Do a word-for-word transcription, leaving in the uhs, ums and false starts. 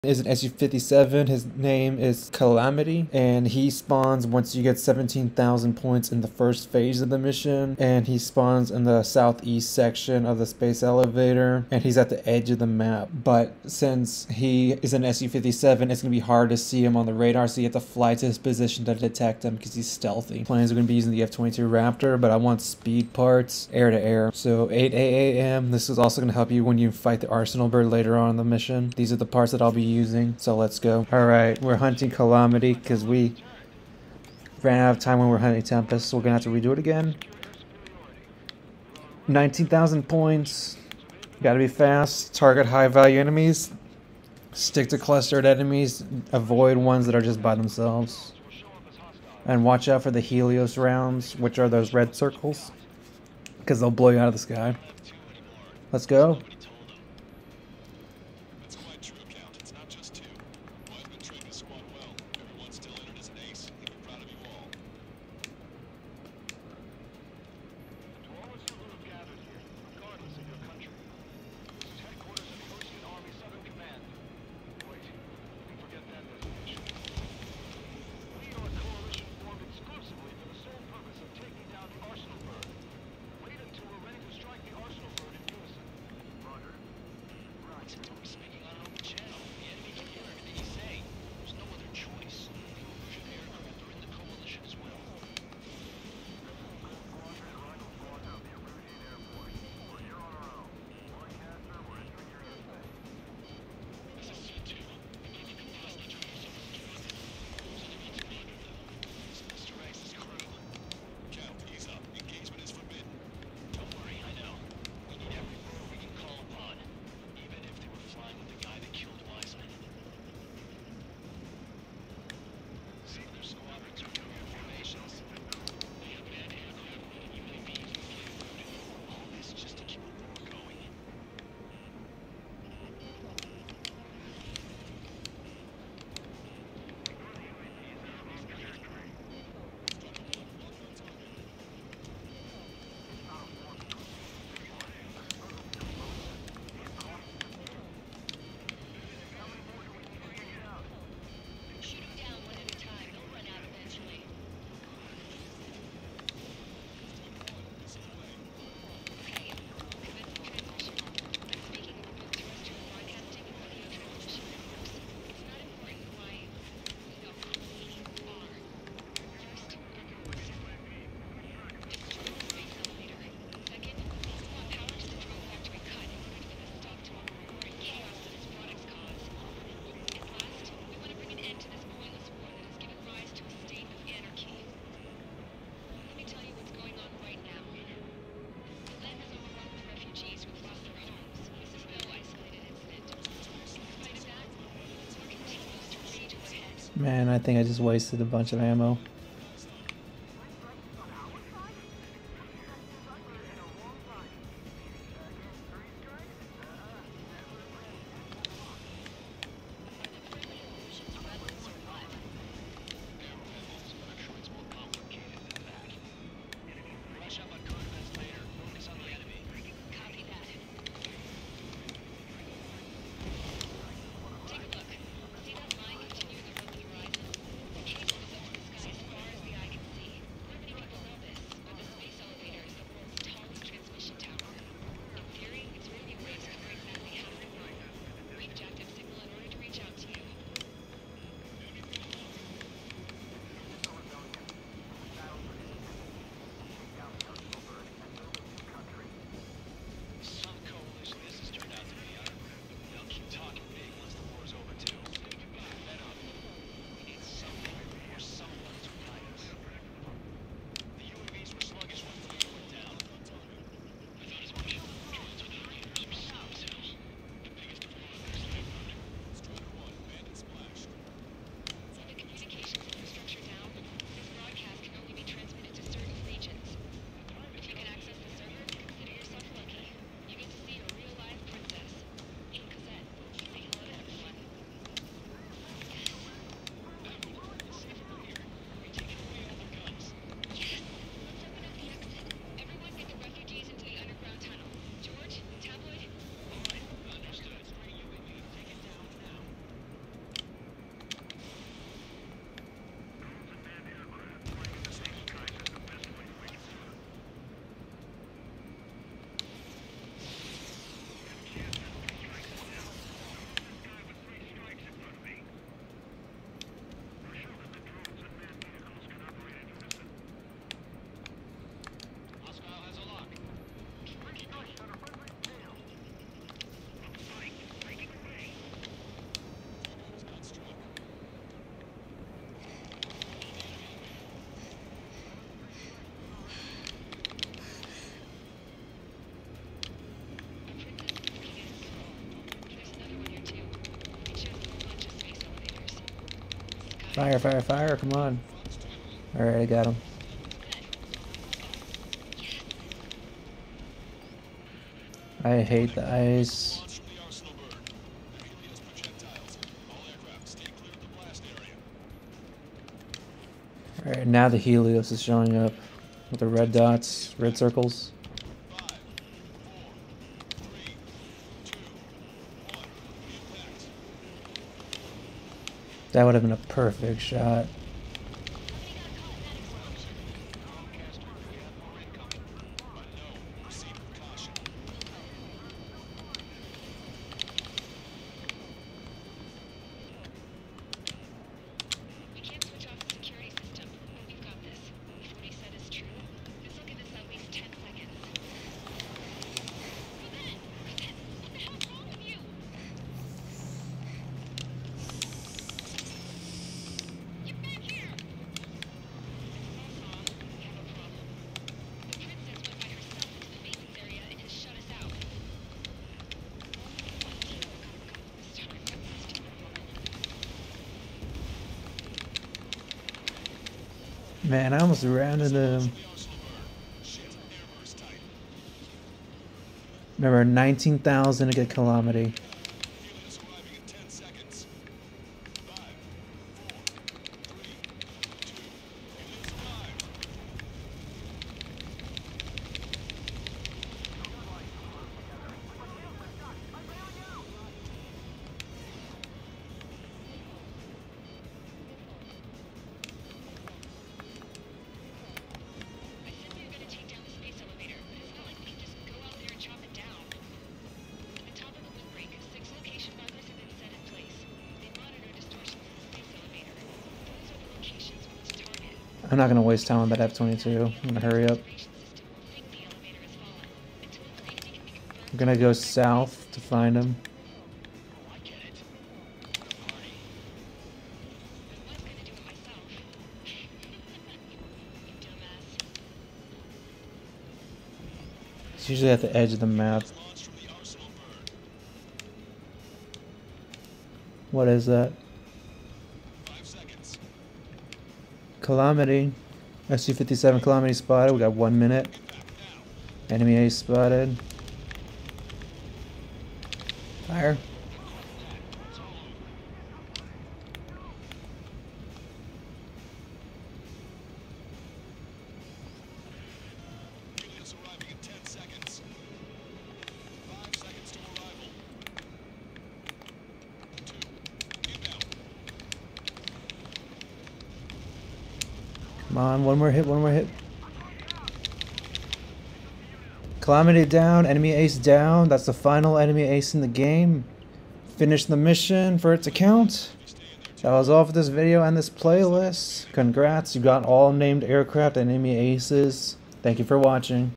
Is an S U fifty-seven. His name is Calamity, and he spawns once you get seventeen thousand points in the first phase of the mission, and he spawns in the southeast section of the space elevator, and he's at the edge of the map. But since he is an S U fifty-seven, it's going to be hard to see him on the radar, so you have to fly to his position to detect him because he's stealthy. Planes are going to be using the F twenty-two Raptor, but I want speed parts, air to air. So eight A M, this is also going to help you when you fight the Arsenal bird later on in the mission. These are the parts that I'll be using, so let's go. Alright, we're hunting Calamity because we ran out of time when we were hunting Tempest, so we're gonna have to redo it again. nineteen thousand points. Gotta be fast. Target high value enemies. Stick to clustered enemies. Avoid ones that are just by themselves. And watch out for the Helios rounds, which are those red circles, because they'll blow you out of the sky. Let's go. Man, I think I just wasted a bunch of ammo. Fire, fire, fire, come on. Alright, I got him. I hate the ice. Alright, now the Helios is showing up with the red dots, red circles. That would have been a perfect shot. Man, I almost ran into him. Remember, nineteen thousand to get Calamity. I'm not gonna waste time on that F twenty-two. I'm gonna hurry up. I'm gonna go south to find him. It's usually at the edge of the map. What is that? Calamity. S U fifty-seven Calamity spotted. We got one minute. Enemy ace spotted. Fire. Come on, one more hit, one more hit. Calamity down, enemy ace down. That's the final enemy ace in the game. Finish the mission for it to count. That was all for this video and this playlist. Congrats, you got all named aircraft and enemy aces. Thank you for watching.